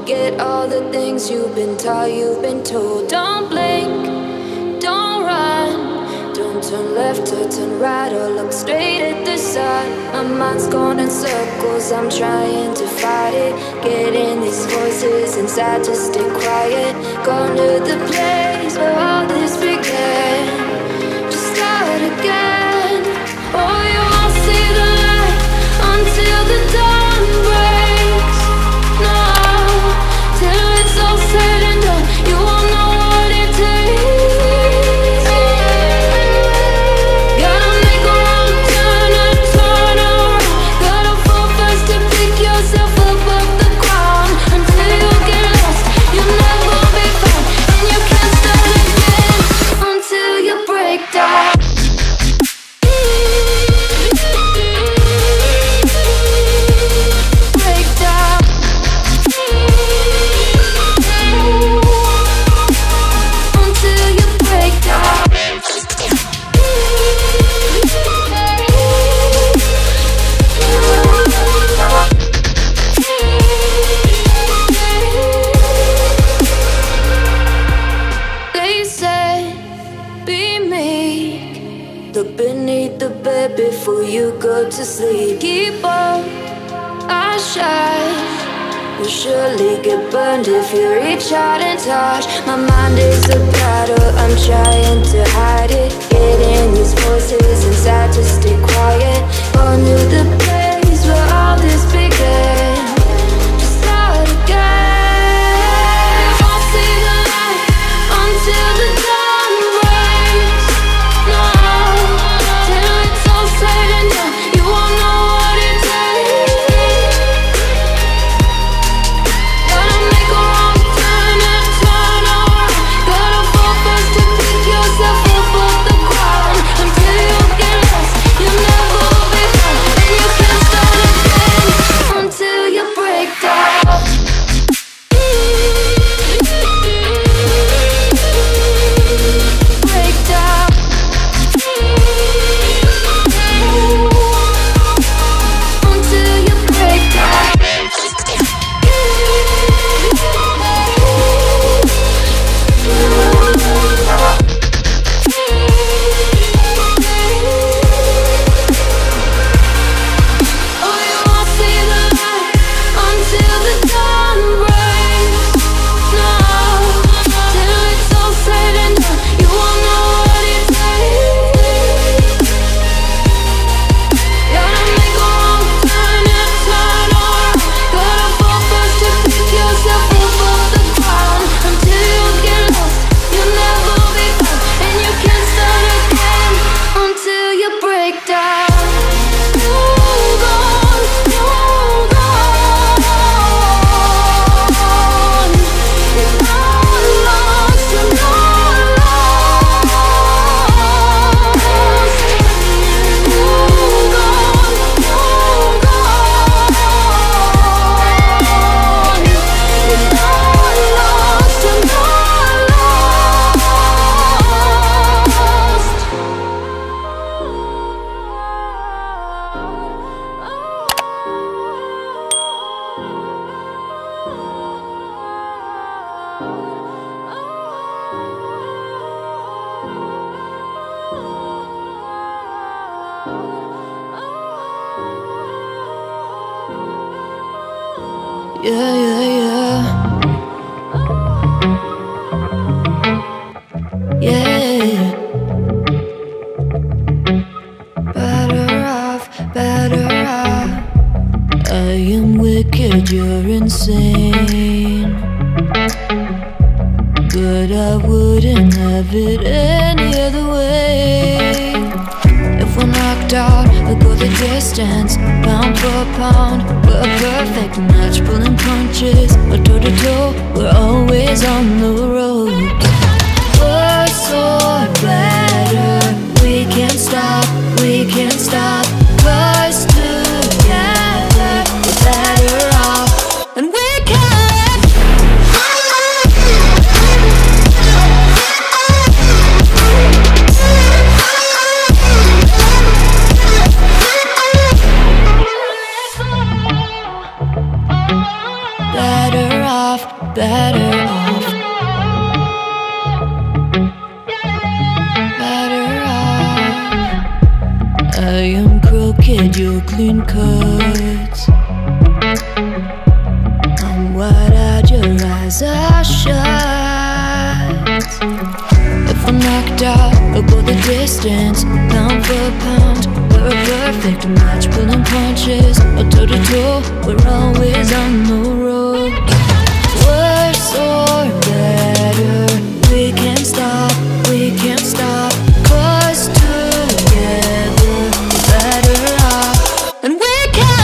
Forget all the things you've been taught, you've been told. Don't blink, don't run, don't turn left or turn right or look straight at the sun. My mind's going in circles, I'm trying to fight it. Getting these voices inside to stay quiet. Gone to the place where all this began. Just start again. Oh, you won't see the light until the dawn breaks. No, till it's all said and done, you won't know what it takes. Gotta make a wrong turn and turn around. Gotta fall fast to pick yourself up off the ground. Until you get lost, you'll never be found. And you can't start again until you break down. Look beneath the bed before you go to sleep. Keep on, I shine. You'll surely get burned if you reach out and touch. My mind is a battle, I'm trying to hide it. Getting these voices inside to stay quiet. On to the place where all this began. Just start again. You won't see the light until the dawn breaks. No, till it's all said and done, you won't know what it takes. Gotta make a wrong turn and turn around. Gotta fall fast to pick yourself up off the ground. Until you get lost, you'll never be found. And you can't start again until you break down. Break down. Until you break down. Oh, you won't see the light until the dawn breaks. No, till it's all said and done, you won't know what it takes. Gotta make a wrong turn and turn around. Gotta fall fast to pick yourself up off the ground. Until you get lost, you'll never be found. And you can't start again until you break down. Hold on, hold on. You're not lost, you're not lost. Hold on, hold on. You're not lost, you're not yeah, yeah, yeah. Yeah. Better off, better off. I am wicked, you're insane. But I wouldn't have it any other way. If we're knocked out, we'll go the distance. Pound for pound, we're a perfect match. Pulling punches, we're toe to toe, we're always on the road. Worse or better, we can't stop, we can't stop. 'Cause together, we're better off. And we can. better off. Better off. I am crooked, you're clean cut. I'm wide-eyed, your eyes are shut. If I'm knocked out, I'll go the distance. Pound for pound, we're a perfect match. Pulling punches, or toe to toe, we're always on the road. Worse or better, we can't stop, we can't stop. 'Cause together we're better off. And we can.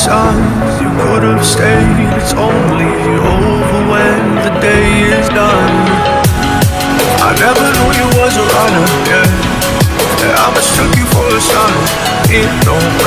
sun, you could have stayed. It's only over when the day is done. I never knew you was a runner, yeah. I mistook you for a son. It don't